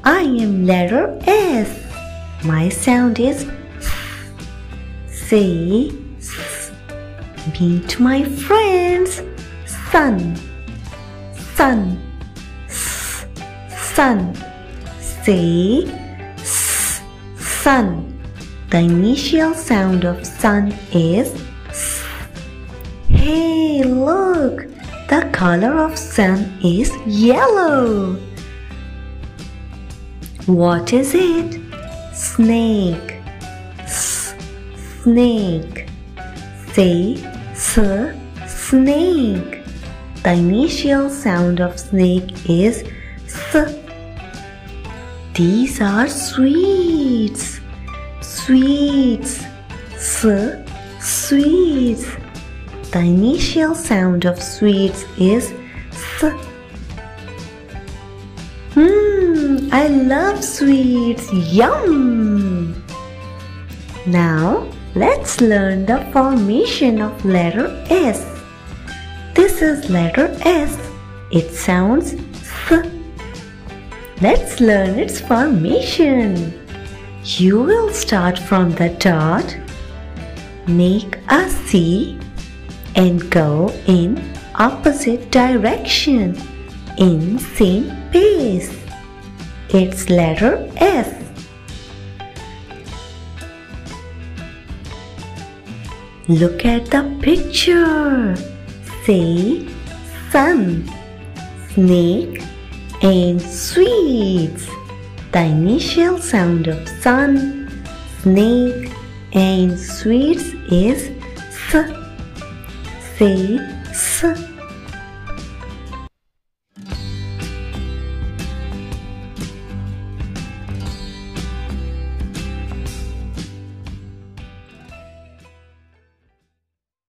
I am letter S. My sound is S. Say S. Meet my friends. Sun, sun, S, sun. Say S, sun. The initial sound of sun is S. Hey, look! The color of sun is yellow. What is it? Snake. S, snake. Say S, snake. The initial sound of snake is S. These are sweets. Sweets. S, sweets. The initial sound of sweets is S. I love sweets. Yum! Now, let's learn the formation of letter S. This is letter S. It sounds S. Let's learn its formation. You will start from the dot, make a C, and go in opposite direction in same pace. It's letter S. Look at the picture. Say sun, snake, and sweets. The initial sound of sun, snake, and sweets is S. Say S.